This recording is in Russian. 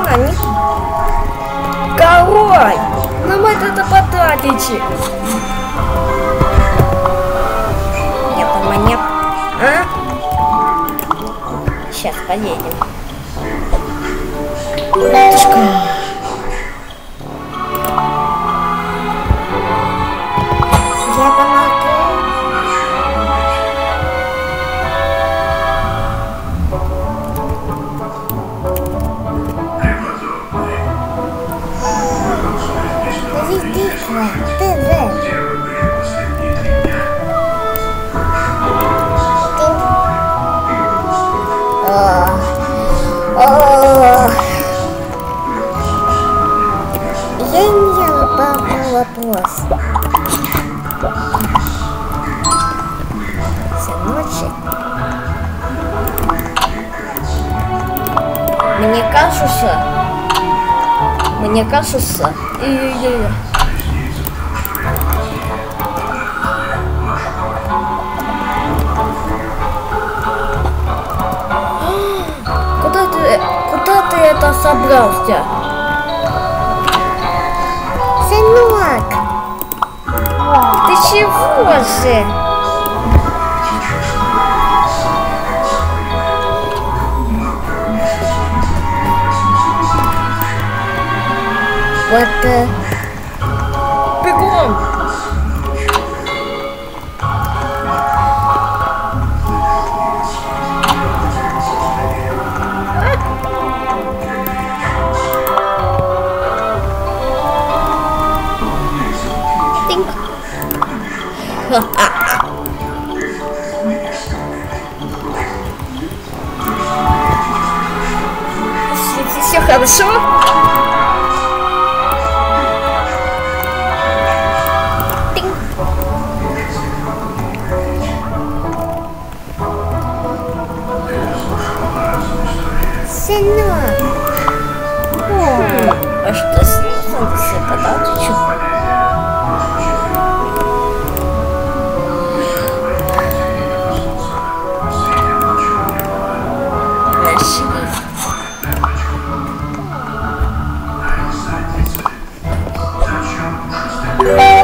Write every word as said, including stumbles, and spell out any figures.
они... Король! Нам это потратите! Нет, монет. А? Сейчас поедем. Тушка. Я помогу. Я имела пару вопросов. Все ночи. Мне кажется, мне кажется, и куда ты, куда ты это собрался? Сынок, ты чего же? Вот э... бегом! Все хорошо? Тинь. Сынок. Хм. А что с ним? Солнце подачу. Yeah.